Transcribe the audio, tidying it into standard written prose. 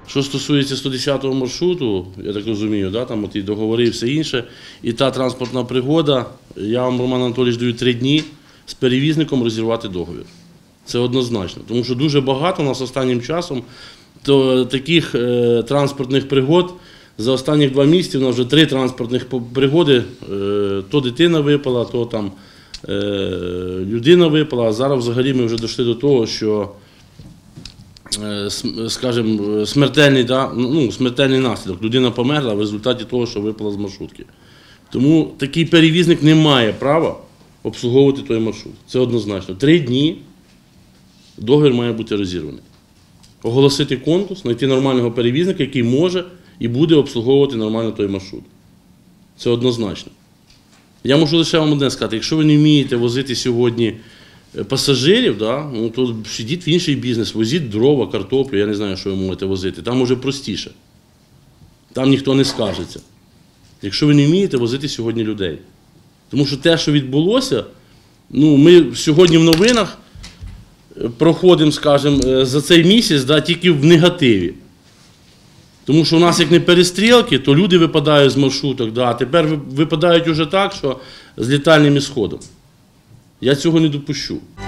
Що стосується 110-го маршруту, я так розумію, да, там і договори і все інше, і та транспортна пригода, я вам, Роман Анатолійович, даю 3 дні з перевізником розірвати договір. Це однозначно. Тому що дуже багато у нас останнім часом таких транспортних пригод. За останні 2 місяці у нас вже 3 транспортних пригоди, то дитина випала, то там людина випала, а зараз взагалі ми вже дійшли до того, що, скажімо, смертельний наслідок. Людина померла в результаті того, що випала з маршрутки. Тому такий перевізник не має права обслуговувати той маршрут. Це однозначно. 3 дні договір має бути розірваний. Оголосити конкурс, знайти нормального перевізника, який може і буде обслуговувати нормально той маршрут. Це однозначно. Я можу лише вам одне сказати, якщо ви не вмієте возити сьогодні пасажирів, да, ну, то сидіть в інший бізнес, возіть дрова, картоплю, я не знаю, що ви можете возити. Там уже простіше. Там ніхто не скажеться. Якщо ви не вмієте возити сьогодні людей. Тому що те, що відбулося, ну, ми сьогодні в новинах проходимо, скажімо, за цей місяць, да, тільки в негативі. Тому що у нас як не перестрілки, то люди випадають з маршруток, да, а тепер випадають уже так, що з літальним ісходом. Я цього не допущу.